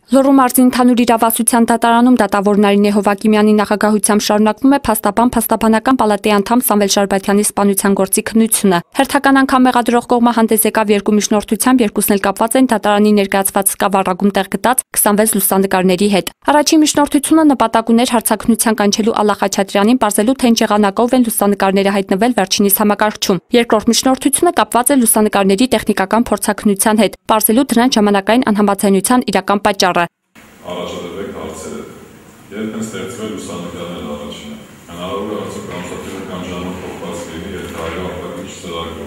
Լոռու մարզի ընդհանուր իրավասության դատարանում դատավոր Նարինե Հովակիմյանի նախագահությամբ շարունակվում է փաստաբանական պալատի անդամ Սամվել Շարբաթյանի սպանության գործի քննությունը։ Հերթական անգամ մեղադրող կողմը հանդես եկավ երկու միջնորդությամբ, երկուսն էլ կապված են դատարանի ներկայացված սկավառակում տեղ գտած 26 լուսանկարների հետ։ Առաջին միջնորդությունը նպատակ ուներ հարցաքննության կանչելու Ալլա Խաչատրյանին պարզելու, թե ինչ եղանակով են լուսանկարները հայտնվել վերջինիս համակարգչում։ Երկրորդ միջնորդությունը կապված է լուսանկարների տեխնիկական փորձաքննության հետ, պարզելու դրանց ժամանակային անհամաձայնության իրական պատճառը։ Առաջադրվեք հարցերը, երբ են ստեղծվել լուսանկարներ առաջինը, հնարավոր է արդյոք ամսաթիվական ժամանակ փոխված լինի երթայրո ապակիչ ծրագրով,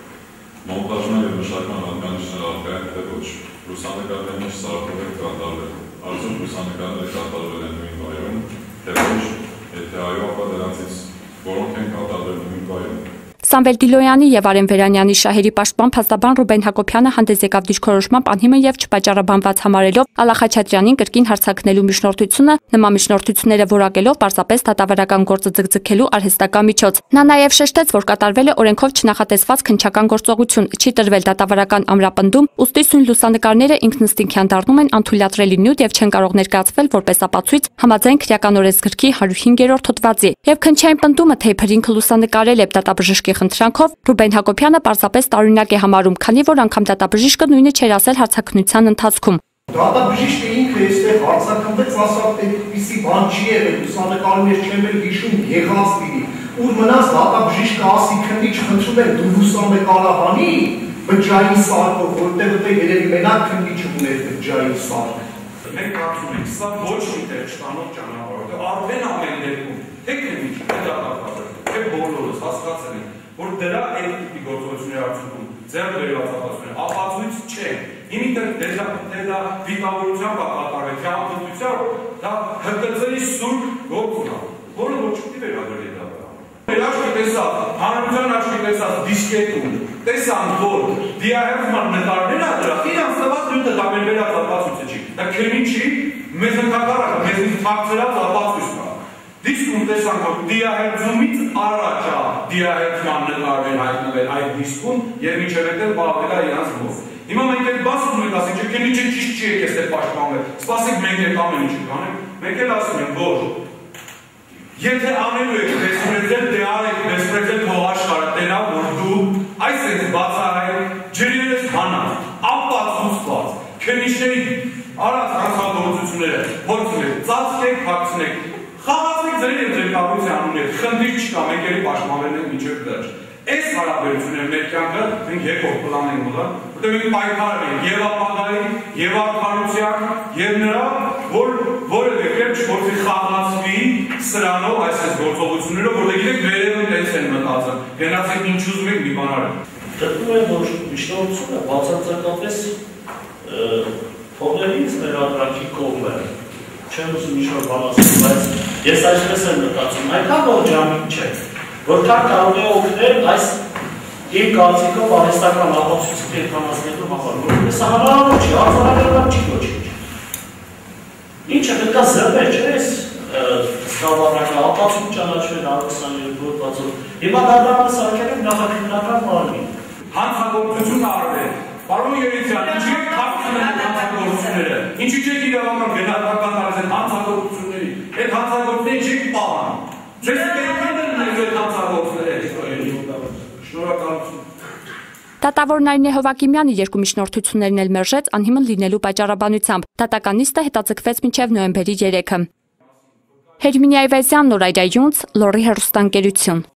մոնտաժման և մշակման հատկանիշներ արկային թե ոչ, լուսանկարներն ինչ սարքով են կատարվել, արդյոք լուսանկարները կատարվել են նույն վայրում, թե ոչ, եթե այո, ապա դրանցից որոնք են կատարվել նույն վայրում։ Սամվել Դիլոյանի և Արեն Վերանյանի շահերի պաշտպան փաստաբան Ռուբեն Հակոբյանը հանդես եկավ դիրքորոշմամբ անհիմն և չպատճառաբանված համարելով Ալլա Խաչատրյանին կրկին հարձակնելու միջնորդությունը, նման միջնորդությունները որակելով պարզապես դատավարական գործը ձգձգելու արհեստական միջոց։ Նա նաև շեշտեց, որ կատարվել է օրենքով չնախատեսված քննչական գործողություն, չի տրվել դատավարական ամրապնդում, ուստի սույն լուսանկարները ինքնըստինքյան դառնում են անթույլատրելի նյութ և չեն կարող ներկայացվել որպես ապացույց համաձայն քրեական օրենսգրքի 105-րդ հոդվածի։ Եվ քննչային պնդումը, թե իբր ինքը լուսանկարել է դատաբժշկի խնդրանքով, Ռուբեն Հակոբյանը պարզապես տարօրինակ է համարում, քանի որ անգամ դատաբժիշկը նույնը չէր ասել հարցաքննության ընթացքում։ Դատաբժիշկը ինքը այստեղ հարցաքննվեց, ասավ, թե այդպիսի բան չի եղել, լուսանկարում ես չեմ էլ հիշում, եղած լինի։ Ուր մնաց դատաբժիշկը ասի քննիչ խնդրում եմ դու լուսանկարահանի բջջային սարքով, որտեղ երևի մենակ քննիչը ուներ բջջային սարք։ Մենք կարծում ենք, սա ոչ մի տեղ չտանող ճանապարհ է, արդեն ամեն դեպքում, թե քննիչ, թե դատախազը, թե բոլորս հասկացել ենք, որ դրա այդ տիպի գործողությունների արդյունքում ձեռք բերված ապացույցները ապացույց չեն։ Ինքը դա վիճակավորությամբ կատարվել, թե ամբողջությամբ դա ՀԿՑ-ի սուրբ գործն է, որը ոչ պիտի վերագրվի դա։ Մեր աչքի տեսած, հանրության աչքի տեսած դիսկետում տեսան, որ դիահերձման նկարները դրա իրանց տված նյութը դա մեր վերած ապացույցը չի։ Դա քննիչի մեզ ընդհակառակը, մեզ թաքցրած ապացույցն է։ Դիսկում տեսանք, որ դիահերձումից առաջ է դիահերձման նկարներ հայտնվել այդ դիսկում և մինչև հետև բաղվել է իրանց մոտ։ Հիմա մենք այդ բասում ենք ասենք, չէ քննիչը ճիշտ չի եկել այստեղ պաշտպանվել, սպասենք մենք այդ ամեն ինչը կանենք, մենք էլ ասում ենք, որ եթե անելու եք դեսպրեզել, դե արեք դեսպրեզել թող աշխարհը տենա, որ դու այսպես բացահայտ ջրերես հանած, ապացուցված, քննիչների արած հանցագործությունները փորձեք, ծածկեք, փակցնեք, խաղացեք ձեր և ձեր կառույցի անուններ, խնդիր չկա, մենք էլի պաշտպանվել ենք մինչև վերջ։ Այս հարաբերությունները մեր կյանքը մենք երկրորդ պլան ենք ուղղել, որտեղ մենք պայքարում ենք և ապագայի, և արդարության, և նրա, որ որևէ կերպ չփորձի խաղացվի սրանով այսպես գործողություններով, որտեղ գիտեք վերևում տենց են մտածում, գնացեք ինչ ուզում եք մի բան արեք։ Գտնում եմ, որ միջնորդությունը բացարձակապես փողերից մեր ադրանքի կողմ է։ Չեմ ուզում ինչ-որ բան ասել, բայց ես այսպես եմ մտածում, այնքան ողջամիտ չէ, որքան կարող է օգնել այս իմ կարծիքով արհեստական ապացույցը կերպանացնելու համար, որովհետև սա հնարավոր չի, արձանագրական չի ոչինչ։ Ինչը պետք է զրկել, չէ՞ այս սկավառակը ապացույց ճանաչվել 122 հոդվածով։ Հիմա դատարանը սարքել են նախաքննական մարմին։ Հանցագործություն արվել։ Պարոն Երիցյան, ինչի եք թաքցնել հանցագործությունները, ինչի չեք իրավական գնահատական տալիս այդ հանցագործությունների, այդ հանցագործությունները չեք պահան, չեք կերպել այդ հանցագործությունները, շնորհակալություն։ Դատավոր Նարինե Հովակիմյանը երկու միջնորդություններն էլ մերժեց անհիմն լինելու պատճառաբանությամբ։ Դատական նիստը հետաձգվեց մինչև նոյեմբերի 3-ը։ Հերմինե Այվազյան, Նորայր Այունց, Լոռի հեռուստաընկերություն։